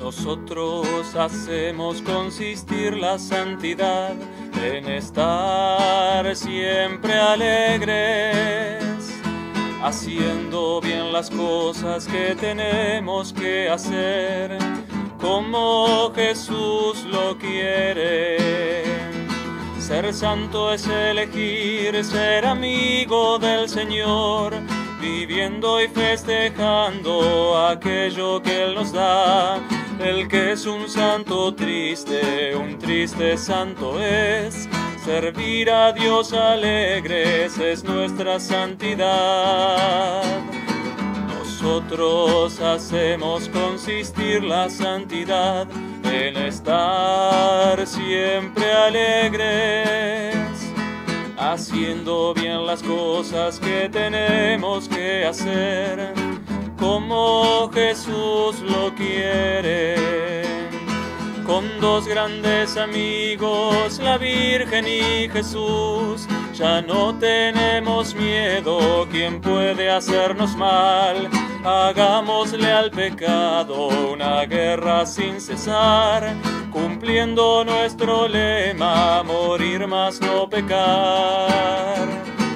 Nosotros hacemos consistir la santidad en estar siempre alegres, haciendo bien las cosas que tenemos que hacer, como Jesús lo quiere. Ser santo es elegir ser amigo del Señor, viviendo y festejando aquello que Él nos da. El que es un santo triste, un triste santo es. Servir a Dios alegres es nuestra santidad. Nosotros hacemos consistir la santidad en estar siempre alegres, haciendo bien las cosas que tenemos que hacer, como Jesús lo quiere. Con dos grandes amigos, la Virgen y Jesús, ya no tenemos miedo. ¿Quién puede hacernos mal? Hagámosle al pecado una guerra sin cesar, cumpliendo nuestro lema, morir más no pecar.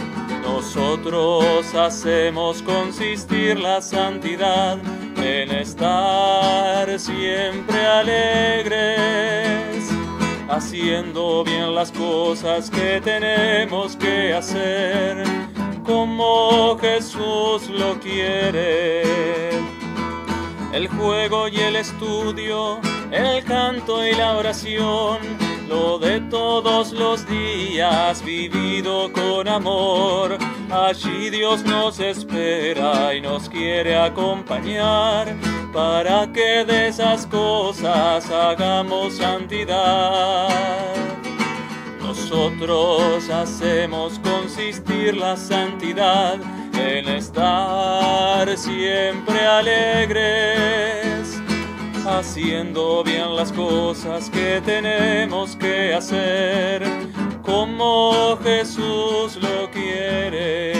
Nosotros hacemos consistir la santidad en estar siempre alegres, haciendo bien las cosas que tenemos que hacer, como Jesús lo quiere. El juego y el estudio, el canto y la oración, lo de todos los días vivido con amor. Allí Dios nos espera y nos quiere acompañar, para que de esas cosas hagamos santidad. Nosotros hacemos consistir la santidad en estar siempre alegres, haciendo bien las cosas que tenemos que hacer, como Jesús lo quiere.